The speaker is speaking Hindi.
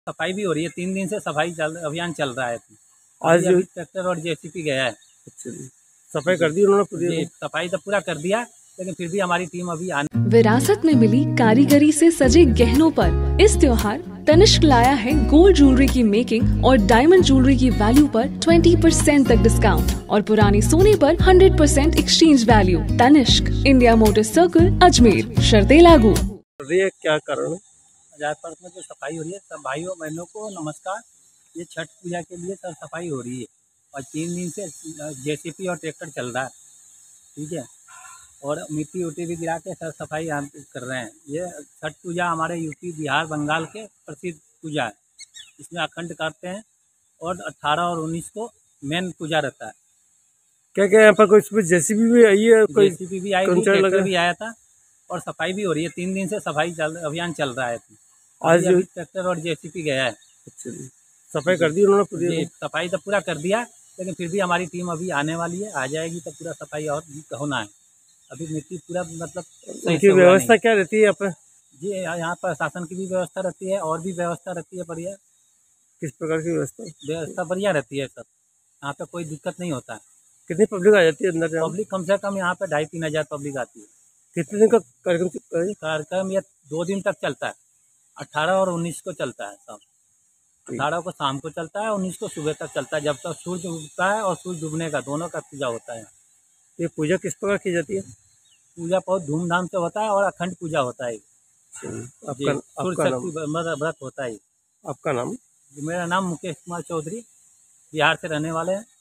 सफाई भी हो रही है, 3 दिन से सफाई अभियान चल रहा है। आज अभी ट्रैक्टर और जेसीपी गया है। अच्छा जी, सफाई कर दी उन्होंने पूरी? सफाई तो पूरा कर दिया, लेकिन फिर भी हमारी टीम अभी आने। विरासत में मिली कारीगरी से सजे गहनों पर इस त्योहार तनिष्क लाया है गोल्ड ज्वेलरी की मेकिंग और डायमंड ज्वेलरी की वैल्यू पर 20% तक डिस्काउंट और पुरानी सोने पर 100% exchange value. Tanishq, India motor circle, Ajmer. शर्तें लागू। क्या कारण है? आजाद पार्क में जो सफाई हो रही है, सब भाइयों बहनों को नमस्कार। ये छठ पूजा के लिए सर सफाई हो रही है और 3 दिन से जेसीपी और ट्रैक्टर चल रहा है, ठीक है। और मिट्टी उट्टी भी गिरा के सर सफाई कर रहे हैं। ये छठ पूजा हमारे यूपी, बिहार, बंगाल के प्रसिद्ध पूजा है। इसमें अखंड करते हैं और 18 और 19 को मेन पूजा रहता है। क्या क्या यहाँ पर कोई जेसीबी भी आई है? कोई जेसीबी भी आई थी, ट्रैक्टर भी आया था और सफाई भी हो रही है। 3 दिन से सफाई अभियान चल रहा है। आज अभी ट्रैक्टर और जेसीबी गया है। अच्छा जी, सफाई कर दी उन्होंने पूरी? सफाई तो पूरा कर दिया, लेकिन फिर भी हमारी टीम अभी आने वाली है, आ जाएगी तो पूरा सफाई और होना है। अभी मिट्टी पूरा मतलब उनकी व्यवस्था क्या रहती है यहाँ पर? जी, यहाँ पर शासन की भी व्यवस्था रहती है और भी व्यवस्था रहती है बढ़िया। किस प्रकार की व्यवस्था? व्यवस्था बढ़िया रहती है सर, यहाँ पे कोई दिक्कत नहीं होता है। कितनी पब्लिक आ जाती है अंदर? पब्लिक कम से कम यहाँ पे 2500-3000 हजार पब्लिक आती है। कितने दिन का कार्यक्रम? ये 2 दिन तक चलता है। 18 और 19 को चलता है सब। 18 को शाम को चलता है, 19 को सुबह तक चलता है, जब तक सूर्य उगता है और सूर्य डूबने का, दोनों का पूजा होता है। ये पूजा किस प्रकार की जाती है? पूजा बहुत धूमधाम से होता है और अखंड पूजा होता है। आपका व्रत होता है। आपका नाम? मेरा नाम मुकेश कुमार चौधरी, बिहार से रहने वाले हैं।